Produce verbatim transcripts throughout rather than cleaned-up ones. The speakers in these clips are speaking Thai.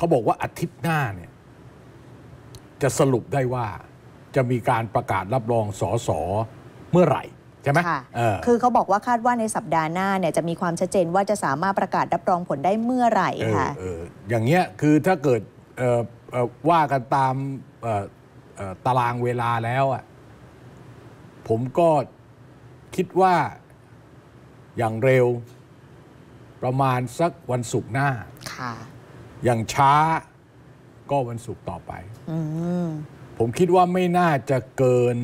เขาบอกว่าอาทิตย์หน้าเนี่ยจะสรุปได้ว่าจะมีการประกาศรับรองสสเมื่อไหร่ใช่ไหมคือเขาบอกว่าคาดว่าในสัปดาห์หน้าเนี่ยจะมีความชัดเจนว่าจะสามารถประกาศรับรองผลได้เมื่อไหร่ค่ะอย่างเงี้ยคือถ้าเกิดว่ากันตามตารางเวลาแล้วอ่ะผมก็คิดว่าอย่างเร็วประมาณสักวันศุกร์หน้าอย่างช้าก็วันศุกร์ต่อไปผมคิดว่าไม่น่าจะเกิน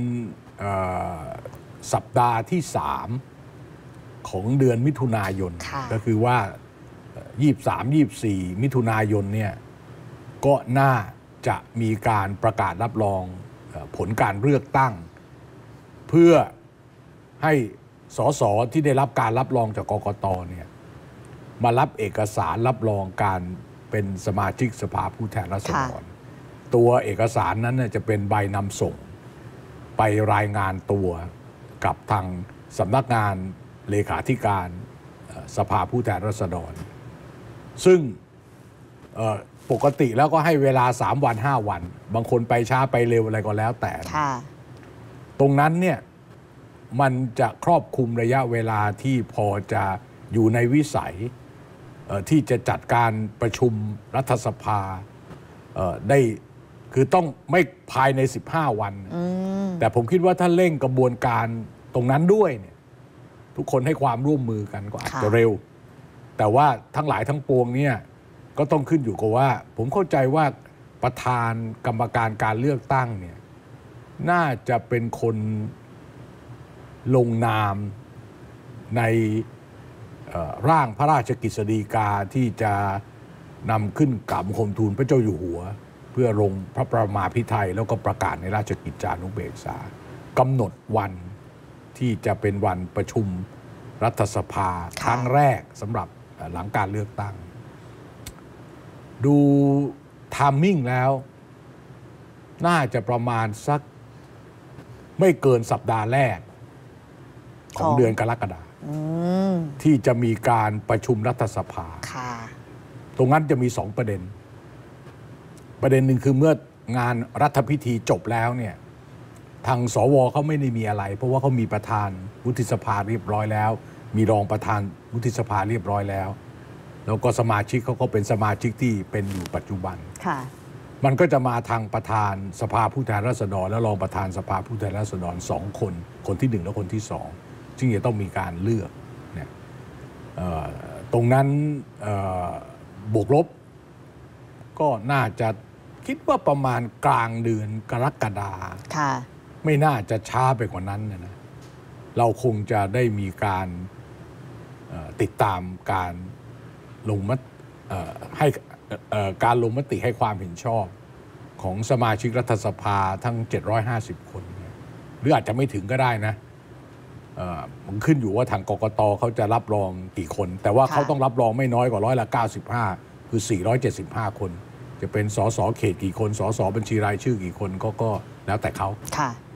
สัปดาห์ที่สามของเดือนมิถุนายนก็คือว่ายี่สิบสาม ยี่สิบสี่มิถุนายนเนี่ยก็น่าจะมีการประกาศรับรองผลการเลือกตั้งเพื่อให้สสที่ได้รับการรับรองจากกกตเนี่ยมารับเอกสารรับรองการเป็นสมาชิกสภาผู้แทนราษฎรตัวเอกสารนั้นจะเป็นใบนำส่งไปรายงานตัวกับทางสำนักงานเลขาธิการสภาผู้แทนราษฎรซึ่งปกติแล้วก็ให้เวลาสามวันห้าวันบางคนไปช้าไปเร็วอะไรก็แล้วแต่ตรงนั้นเนี่ยมันจะครอบคลุมระยะเวลาที่พอจะอยู่ในวิสัยที่จะจัดการประชุมรัฐสภาได้คือต้องไม่ภายในสิบห้าวันแต่ผมคิดว่าถ้าเร่งกระบวนการตรงนั้นด้วยเนี่ยทุกคนให้ความร่วมมือกันก็อาจจะเร็วแต่ว่าทั้งหลายทั้งปวงเนี่ยก็ต้องขึ้นอยู่กับว่าผมเข้าใจว่าประธานกรรมการการเลือกตั้งเนี่ยน่าจะเป็นคนลงนามในร่างพระราชกฤษฎีกาที่จะนำขึ้นกราบบังคมทูลพระเจ้าอยู่หัวเพื่อลงพระประมาภิไธยแล้วก็ประกาศในราชกิจจานุเบกษากำหนดวันที่จะเป็นวันประชุมรัฐสภาครั้งแรกสำหรับหลังการเลือกตั้งดูไทมิ่งแล้วน่าจะประมาณสักไม่เกินสัปดาห์แรกของเดือนกรกฎาคมที่จะมีการประชุมรัฐสภาตรงนั้นจะมีสองประเด็นประเด็นหนึ่งคือเมื่องานรัฐพิธีจบแล้วเนี่ยทางสวเขาไม่ได้มีอะไรเพราะว่าเขามีประธานวุฒิสภาเรียบร้อยแล้วมีรองประธานวุฒิสภาเรียบร้อยแล้วแล้วก็สมาชิกเขาก็เป็นสมาชิกที่เป็นอยู่ปัจจุบันมันก็จะมาทางประธานสภาผู้แทนราษฎรและรองประธานสภาผู้แทนราษฎรสองคนคนที่หนึ่งและคนที่สองซึ่งจะต้องมีการเลือกเนี่ยตรงนั้นบวกลบก็น่าจะคิดว่าประมาณกลางเดือนกรกฎาคมไม่น่าจะช้าไปกว่านั้นนะเราคงจะได้มีการติดตามการลงมติให้การลงมติให้ความเห็นชอบของสมาชิกรัฐสภาทั้งเจ็ดร้อยห้าสิบคนหรืออาจจะไม่ถึงก็ได้นะมันขึ้นอยู่ว่าทางกกตเขาจะรับรองกี่คนแต่ว่าเขาต้องรับรองไม่น้อยกว่าร้อยละเก้าสิบห้าคือสี่ร้อยเจ็ดสิบห้าคนจะเป็นสสเขตกี่คนสสบัญชีรายชื่อกี่คนก็ก็แล้วแต่เขาค่ะ